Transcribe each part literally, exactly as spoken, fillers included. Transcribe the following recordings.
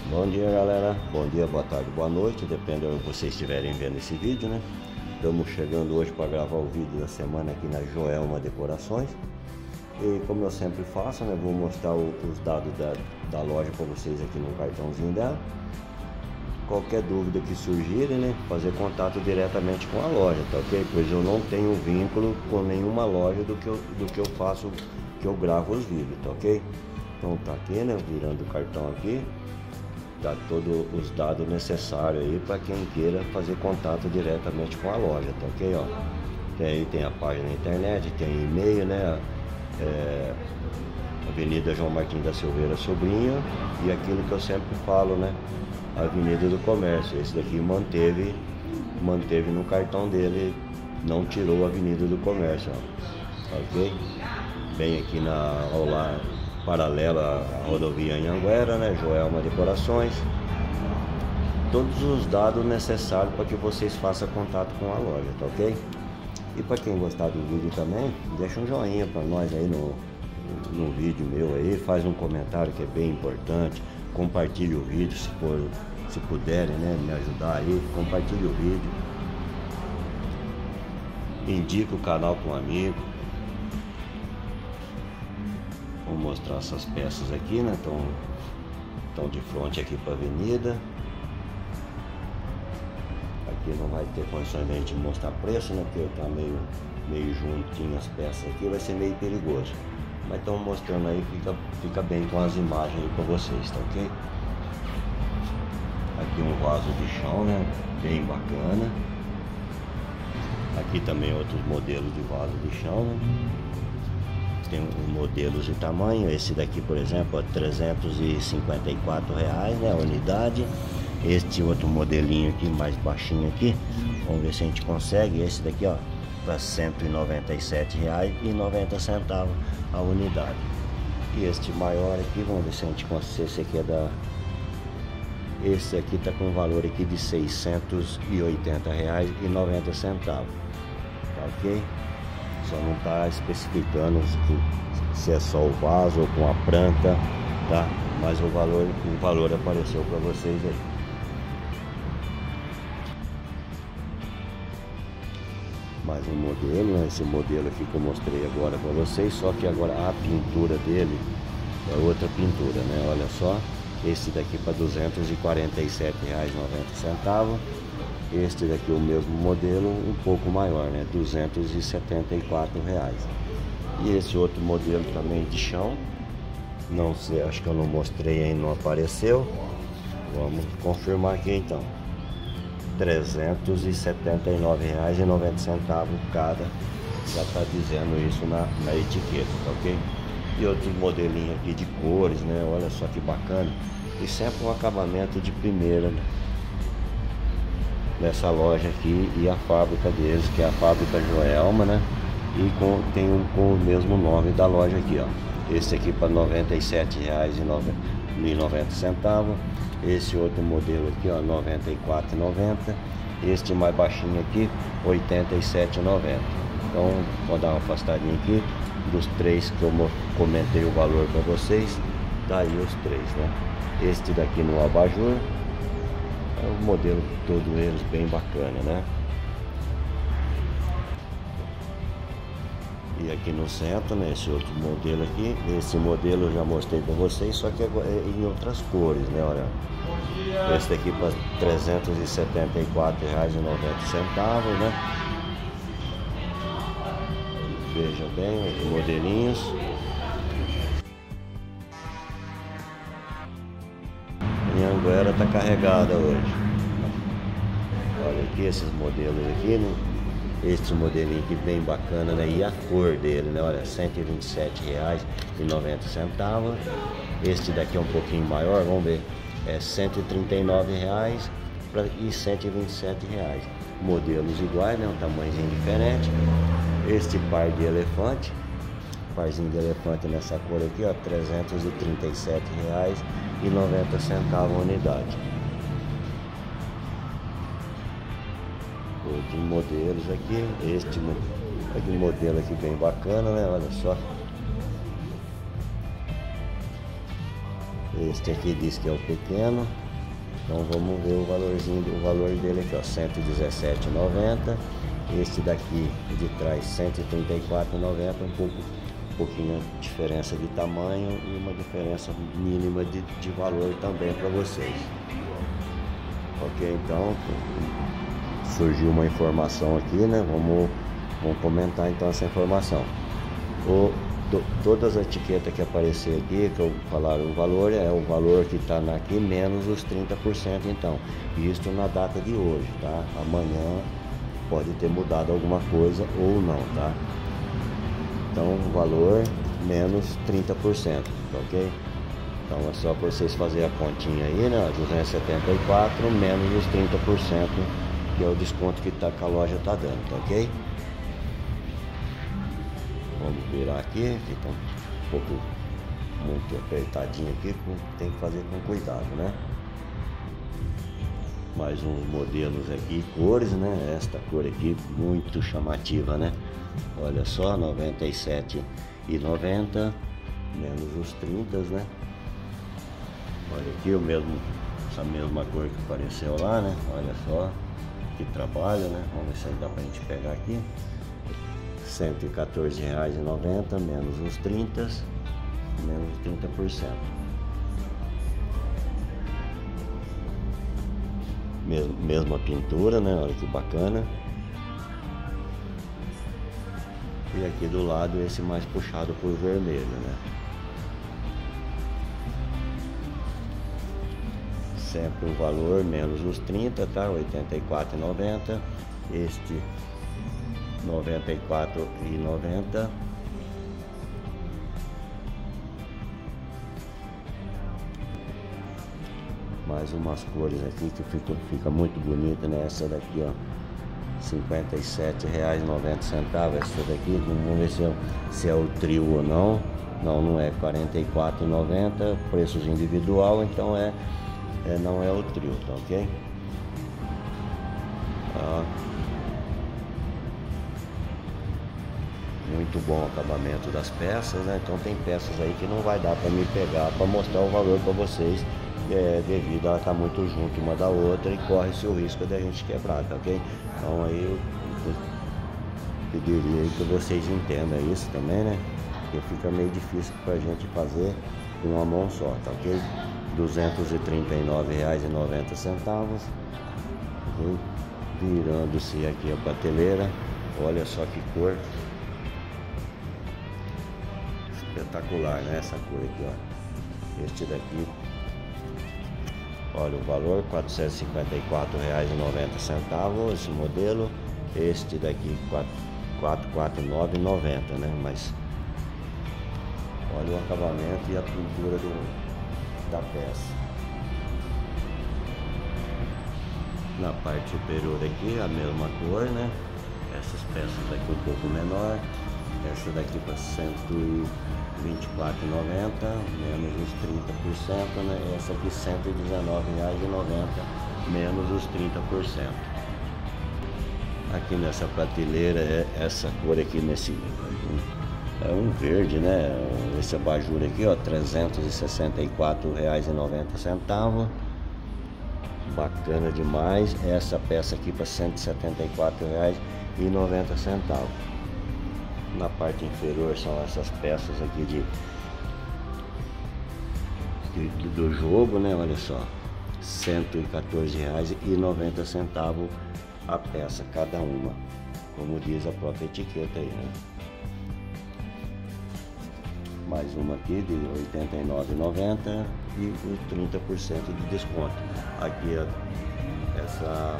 Bom dia, galera, bom dia, boa tarde, boa noite, depende de onde vocês estiverem vendo esse vídeo, né? Estamos chegando hoje para gravar o vídeo da semana aqui na Joelma Decorações. E como eu sempre faço, né, vou mostrar o, os dados da, da loja para vocês aqui no cartãozinho dela. Qualquer dúvida que surgirem, né, fazer contato diretamente com a loja, tá ok? Pois eu não tenho vínculo com nenhuma loja do que eu, do que eu faço, que eu gravo os vídeos, tá ok? Então tá aqui, né, virando o cartão aqui. Dá todos os dados necessários aí para quem queira fazer contato diretamente com a loja, tá ok? Ó, tem aí, tem a página na internet, tem e-mail, né? É, Avenida João Martins da Silveira Sobrinho, e aquilo que eu sempre falo, né? Avenida do Comércio. Esse daqui manteve, manteve no cartão dele, não tirou a Avenida do Comércio, ó, ok? Bem aqui na ao lado, paralela à rodovia Anhanguera, né? Joelma Decorações. Todos os dados necessários para que vocês façam contato com a loja, tá ok? E para quem gostar do vídeo também, deixa um joinha para nós aí no, no vídeo meu aí, faz um comentário que é bem importante, compartilhe o vídeo se for, se puderem, né, me ajudar aí, compartilhe o vídeo, indica o canal para um amigo. Vou mostrar essas peças aqui, né? Estão estão de frente aqui para a avenida. Aqui não vai ter condições de a gente mostrar preço, né? Porque tá meio, meio juntinho as peças aqui, vai ser meio perigoso. Mas estão mostrando aí, fica, fica bem com as imagens aí para vocês, tá ok? Aqui um vaso de chão, né? Bem bacana. Aqui também outros modelos de vaso de chão, né? Tem modelos de tamanho. Esse daqui, por exemplo, é trezentos e cinquenta e quatro reais, né, a unidade. Este outro modelinho aqui, mais baixinho aqui, vamos ver se a gente consegue. Esse daqui, ó, para cento e noventa e sete reais e noventa centavos a unidade. E este maior aqui, vamos ver se a gente consegue. Esse aqui é da... Esse aqui tá com valor aqui de seiscentos e oitenta reais e noventa centavos, tá ok? Só não está especificando se é só o vaso ou com a planta, tá? Mas o valor, o valor apareceu para vocês aí. Mais um modelo, né? Esse modelo aqui que eu mostrei agora para vocês, só que agora a pintura dele é outra pintura, né? Olha só, esse daqui para duzentos e quarenta e sete reais e noventa centavos. Este daqui é o mesmo modelo, um pouco maior, né? duzentos e setenta e quatro reais. E esse outro modelo também de chão, não sei, acho que eu não mostrei ainda, não apareceu. Vamos confirmar aqui então. trezentos e setenta e nove reais e noventa centavos cada. Já está dizendo isso na, na etiqueta, tá ok? E outros modelinhos aqui de cores, né? Olha só que bacana. E sempre um acabamento de primeira, né? Nessa loja aqui, e a fábrica deles, que é a fábrica Joelma, né? E com, tem um com o mesmo nome da loja aqui, ó. Esse aqui para noventa e sete reais e noventa centavos. Esse outro modelo aqui, ó, noventa e quatro reais e noventa centavos. Este mais baixinho aqui, oitenta e sete reais e noventa centavos. Então, vou dar uma afastadinha aqui dos três que eu comentei o valor para vocês. Daí os três, né? Este daqui no abajur. É o modelo todo eles bem bacana, né? E aqui no centro, né, esse outro modelo aqui, esse modelo eu já mostrei para vocês, só que é em outras cores, né? Olha, esse daqui para trezentos e setenta e quatro reais e noventa centavos, né? Veja bem os modelinhos. Anhanguera tá carregada hoje. Olha aqui esses modelos aqui, né? Este modelinho aqui bem bacana, né? E a cor dele, né? Olha, cento e vinte e sete reais e noventa centavos. Este daqui é um pouquinho maior, vamos ver. É cento e trinta e nove reais e cento e vinte e sete reais. Modelos iguais, né? Um tamanhozinho diferente. Este par de elefante, parzinho de elefante nessa cor aqui, ó, trezentos e trinta e sete reais e noventa centavos a unidade. Outros modelos aqui, este aqui, modelo aqui bem bacana, né? Olha só. Este aqui diz que é o pequeno. Então vamos ver o valorzinho, o valor dele aqui, ó, cento e dezessete reais e noventa centavos. Este daqui de trás, cento e trinta e quatro reais e noventa centavos, um pouco, um pouquinho de diferença de tamanho e uma diferença mínima de, de valor também para vocês. Ok, então surgiu uma informação aqui, né? Vamos, vamos comentar então essa informação. O, to, todas as etiquetas que aparecer aqui, que eu falar o valor, é o valor que está aqui menos os trinta por cento, então. Isso na data de hoje, tá? Amanhã pode ter mudado alguma coisa ou não, tá? Então o valor menos trinta por cento, tá ok? Então é só para vocês fazerem a continha aí, né? duzentos e setenta e quatro menos os trinta por cento, que é o desconto que, tá, que a loja tá dando, tá ok? Vamos virar aqui, fica um pouco muito apertadinho aqui, tem que fazer com cuidado, né? Mais uns modelos aqui, cores, né? Esta cor aqui muito chamativa, né? Olha só, noventa e sete reais e noventa centavos menos os trinta, né? Olha aqui o mesmo, essa mesma cor que apareceu lá, né? Olha só que trabalho, né? Vamos ver se dá pra gente pegar aqui. cento e quatorze reais e noventa centavos menos os trinta, menos os trinta por cento. Mesmo, mesma pintura, né? Olha que bacana. E aqui do lado esse mais puxado por vermelho, né? Sempre o valor menos os trinta, tá? oitenta e quatro reais e noventa centavos. Este noventa e quatro reais e noventa centavos. Mais umas cores aqui que fica, fica muito bonita, né? Essa daqui, ó, cinquenta e sete reais e noventa centavos. Essa daqui, vamos ver se é, se é o trio ou não. Não, não é. Quarenta e quatro reais e noventa centavos, preços individual, então é, é não é o trio, tá ok? Ó. Muito bom o acabamento das peças, né? Então tem peças aí que não vai dar para me pegar para mostrar o valor para vocês, é, devido a ela estar tá muito junto uma da outra e corre-se o risco de a gente quebrar, tá ok? Então aí eu, eu pediria aí que vocês entendam isso também, né? Porque fica meio difícil pra gente fazer com uma mão só, tá ok? duzentos e trinta e nove reais e noventa centavos. Okay? Virando-se aqui a prateleira, olha só que cor espetacular, né? Essa cor aqui, ó. Este daqui, olha o valor, quatrocentos e cinquenta e quatro reais e noventa centavos esse modelo. Este daqui quatrocentos e quarenta e nove reais e noventa centavos, né? Mas olha o acabamento e a pintura do, da peça. Na parte superior aqui a mesma cor, né? Essas peças daqui um pouco menor. Essa daqui para cento e vinte e quatro reais e noventa centavos, menos os trinta por cento, né? Essa aqui cento e dezenove reais e noventa centavos, menos os trinta por cento. Aqui nessa prateleira é essa cor aqui, nesse é um verde, né? Esse abajur aqui, ó, trezentos e sessenta e quatro reais e noventa centavos. Bacana demais. Essa peça aqui para cento e setenta e quatro reais e noventa centavos. Na parte inferior são essas peças aqui de, de do jogo, né? Olha só, cento e quatorze reais e noventa centavos a peça, cada uma, como diz a própria etiqueta aí, né? Mais uma aqui de oitenta e nove reais e noventa centavos e os trinta por cento de desconto. Aqui essa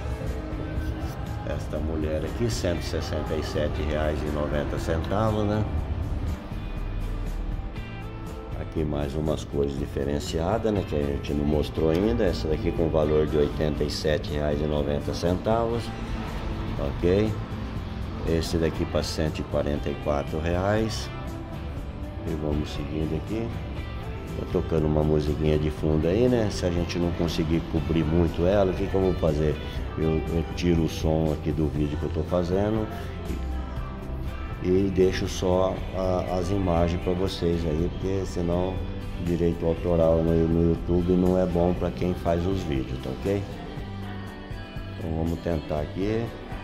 esta mulher aqui, cento e sessenta e sete reais e noventa centavos, né? Aqui mais umas cores diferenciadas, né? Que a gente não mostrou ainda. Essa daqui com valor de oitenta e sete reais e noventa centavos, ok? Esse daqui para cento e quarenta e quatro reais. E vamos seguindo aqui. Tô tocando uma musiquinha de fundo aí, né? Se a gente não conseguir cobrir muito ela, o que que eu vou fazer? Eu, eu tiro o som aqui do vídeo que eu tô fazendo e, e deixo só a, as imagens para vocês aí, porque senão direito autoral no, no YouTube não é bom para quem faz os vídeos, tá ok? Então vamos tentar aqui.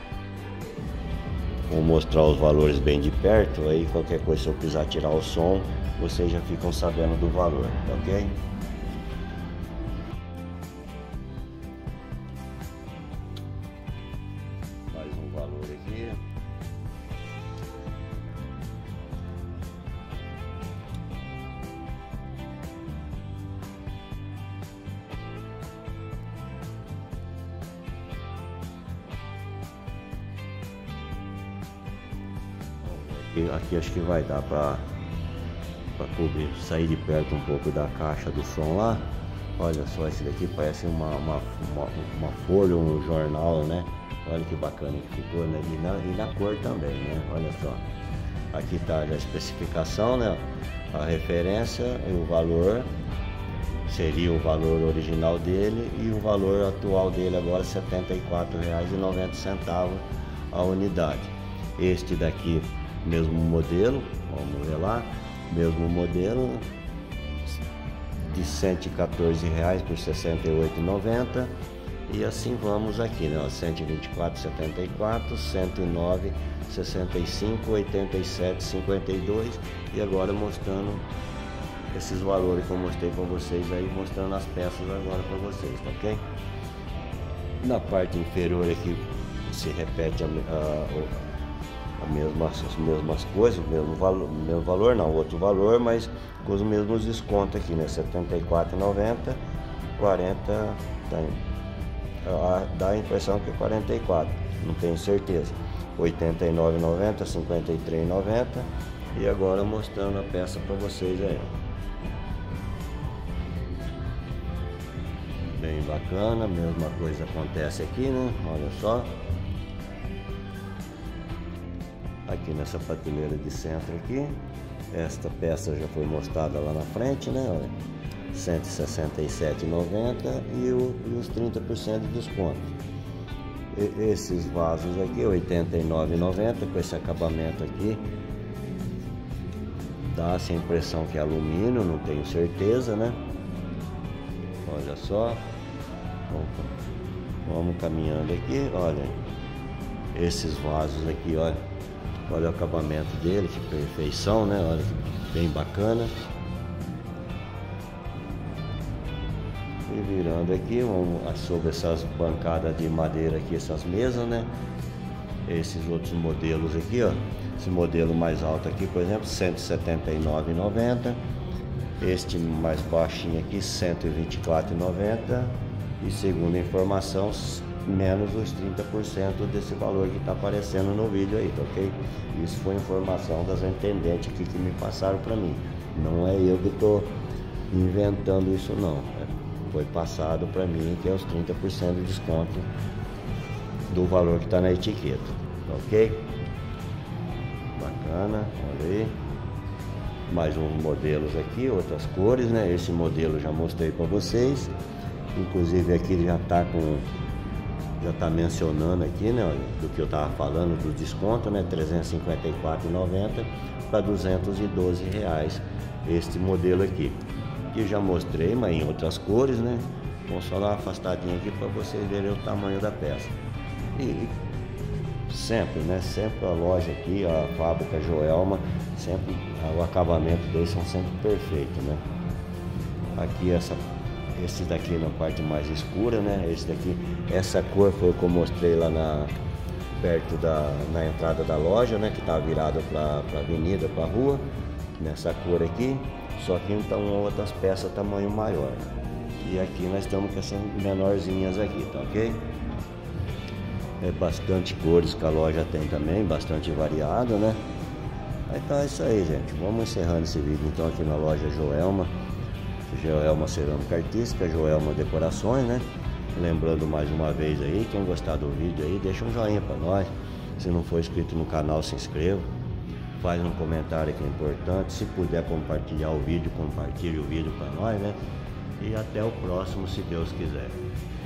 Vou mostrar os valores bem de perto, aí qualquer coisa, se eu precisar tirar o som, vocês já ficam sabendo do valor, tá ok? Mais um valor aqui. Aqui acho que vai dar para para cobrir, sair de perto um pouco da caixa do som lá. Olha só, esse daqui parece uma, uma, uma, uma folha, um jornal, né? Olha que bacana que ficou, né? E na, e na cor também, né? Olha só. Aqui tá a especificação, né? A referência e o valor. Seria o valor original dele e o valor atual dele agora setenta e quatro reais e noventa centavos a unidade. Este daqui, mesmo modelo, vamos ver lá, mesmo modelo de cento e quatorze reais por sessenta e oito reais e noventa centavos, e assim vamos aqui, né? cento e vinte e quatro reais e setenta e quatro centavos, cento e nove reais e sessenta e cinco centavos, oitenta e sete reais e cinquenta e dois centavos, e agora mostrando esses valores que eu mostrei para vocês aí, mostrando as peças agora para vocês, tá ok? Na parte inferior aqui se repete a, a, a mesma, as mesmas coisas, o mesmo valor, mesmo valor, não, outro valor, mas com os mesmos descontos aqui, né? setenta e quatro reais e noventa centavos, quarenta, dá, dá a impressão que é quarenta e quatro, não tenho certeza. oitenta e nove reais e noventa centavos, cinquenta e três reais e noventa centavos, e agora mostrando a peça para vocês aí. Bem bacana, mesma coisa acontece aqui, né? Olha só. Aqui nessa prateleira de centro aqui, esta peça já foi mostrada lá na frente, né? Olha, cento e sessenta e sete reais e noventa centavos e, o, e os trinta por cento de desconto. E, esses vasos aqui, oitenta e nove reais e noventa centavos, com esse acabamento aqui. Dá-se a impressão que é alumínio, não tenho certeza, né? Olha só. Vamos caminhando aqui, olha. Esses vasos aqui, olha. Olha o acabamento dele, que perfeição, né? Olha que bem bacana. E virando aqui, vamos sobre essas bancadas de madeira aqui, essas mesas, né? Esses outros modelos aqui, ó. Esse modelo mais alto aqui, por exemplo, cento e setenta e nove reais e noventa centavos. Este mais baixinho aqui, cento e vinte e quatro reais e noventa centavos. E segundo a informação, menos os trinta por cento desse valor que está aparecendo no vídeo aí, tá ok? Isso foi informação das atendentes aqui que me passaram para mim. Não é eu que estou inventando isso não. Foi passado para mim que é os trinta por cento de desconto do valor que está na etiqueta, tá ok? Bacana, olha aí. Mais uns modelos aqui, outras cores, né? Esse modelo já mostrei para vocês. Inclusive aqui ele já está com, já está mencionando aqui, né? Olha, do que eu estava falando do desconto, né? trezentos e cinquenta e quatro reais e noventa centavos para duzentos e doze reais este modelo aqui. Que já mostrei, mas em outras cores, né? Vou só dar uma afastadinha aqui para vocês verem o tamanho da peça. E sempre, né? Sempre a loja aqui, a fábrica Joelma, sempre o acabamento deles são sempre perfeitos, né? Aqui essa, esse daqui na parte mais escura, né? Esse daqui, essa cor foi o que eu mostrei lá na perto da na entrada da loja, né? Que tá virada para a avenida, para a rua, nessa cor aqui. Só que então outras peças tamanho maior. E aqui nós estamos com essas menorzinhas aqui, tá ok? É bastante cores que a loja tem também, bastante variado, né? Então é isso aí, gente. Vamos encerrando esse vídeo então aqui na loja Joelma. Joelma Cerâmica Artística, Joelma Decorações, né? Lembrando mais uma vez aí, quem gostar do vídeo aí, deixa um joinha pra nós. Se não for inscrito no canal, se inscreva. Faz um comentário que é importante. Se puder compartilhar o vídeo, compartilhe o vídeo para nós, né? E até o próximo, se Deus quiser.